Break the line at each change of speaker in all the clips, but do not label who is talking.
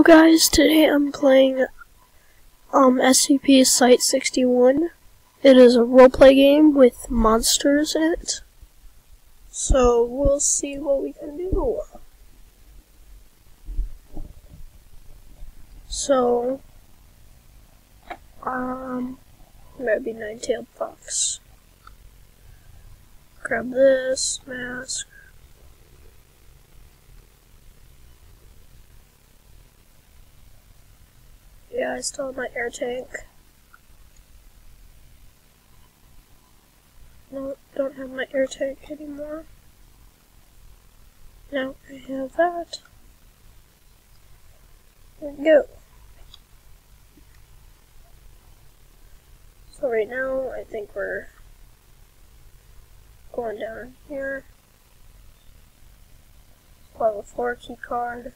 guys, today I'm playing SCP Site-61. It is a roleplay game with monsters in it. So we'll see what we can do. So maybe Nine-Tailed Fox. Grab this mask. Yeah, I still have my air tank. No, don't have my air tank anymore. Now I have that. There we go. So right now, I think we're going down here. Level 4 key card.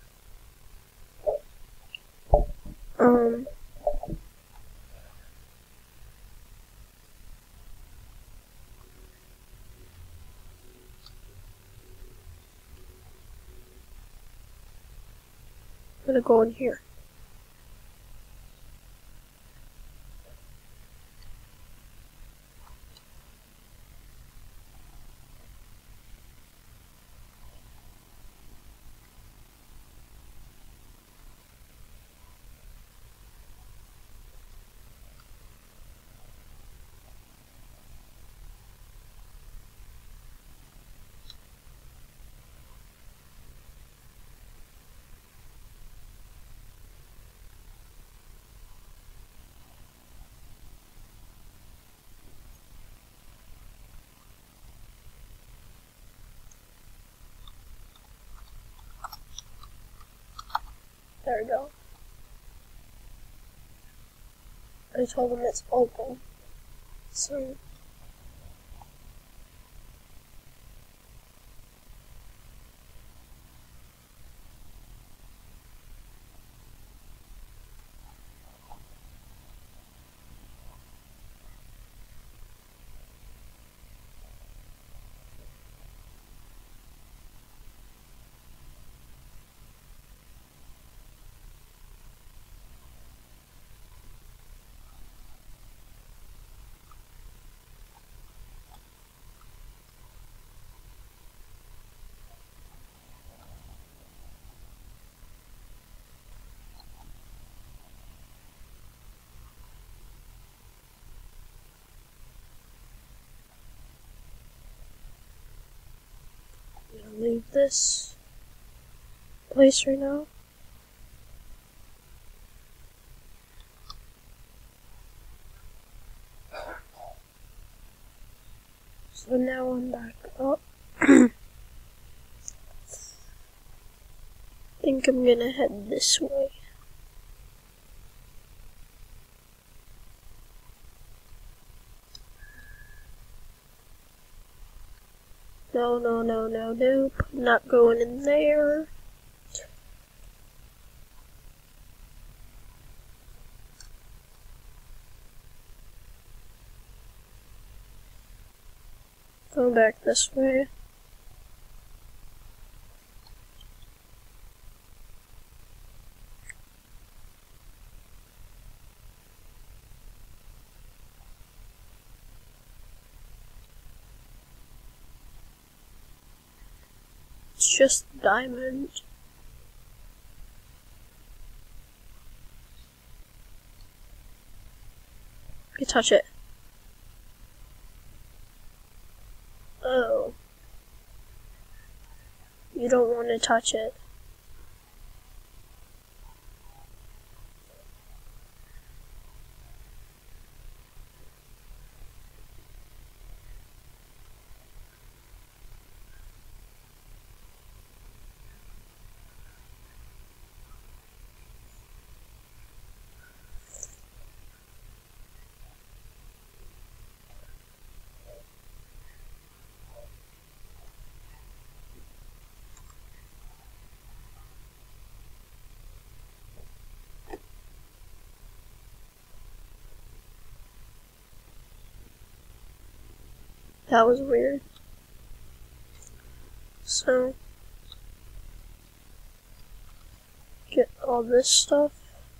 I'm gonna go in here. There we go. I told them it's open. So I'm gonna leave this place right now. So now I'm back up. Think I'm gonna head this way. No, nope. Not going in there. Go back this way. It's just diamond. You touch it. Oh. You don't want to touch it. That was weird. So, get all this stuff.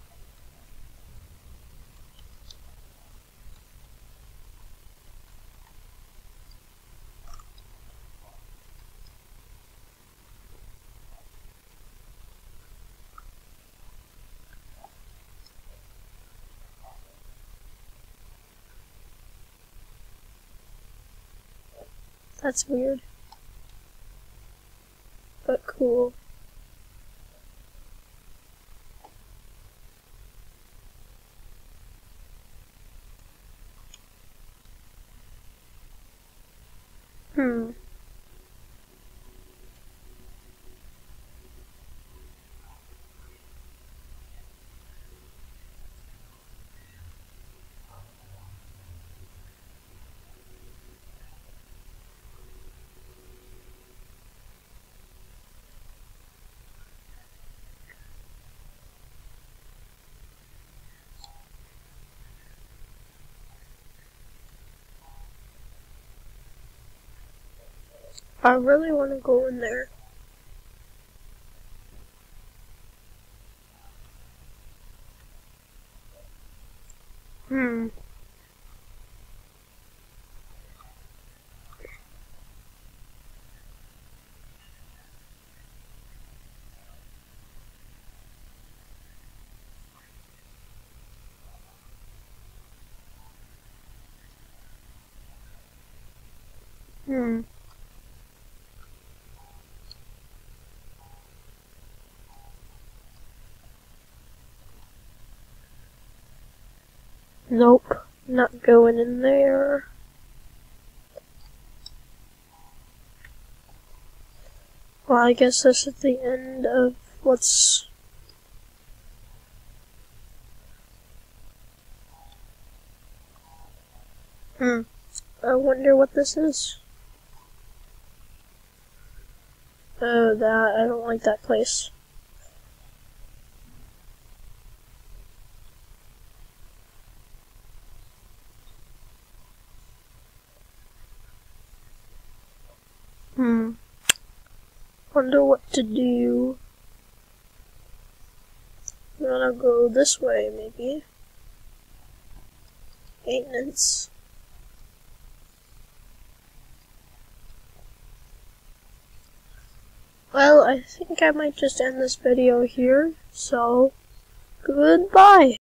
That's weird, but cool. I really want to go in there. Nope, not going in there. Well, I guess this is the end of what's... I wonder what this is. Oh, that, I don't like that place. Wonder what to do. I'm gonna go this way, maybe. Maintenance. Well, I think I might just end this video here, so goodbye.